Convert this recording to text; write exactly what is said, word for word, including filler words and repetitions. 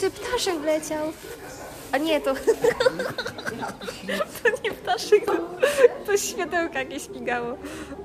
ty ptaszek wleciał. A nie, to... to nie ptaszek, to, to światełka jakieś migało.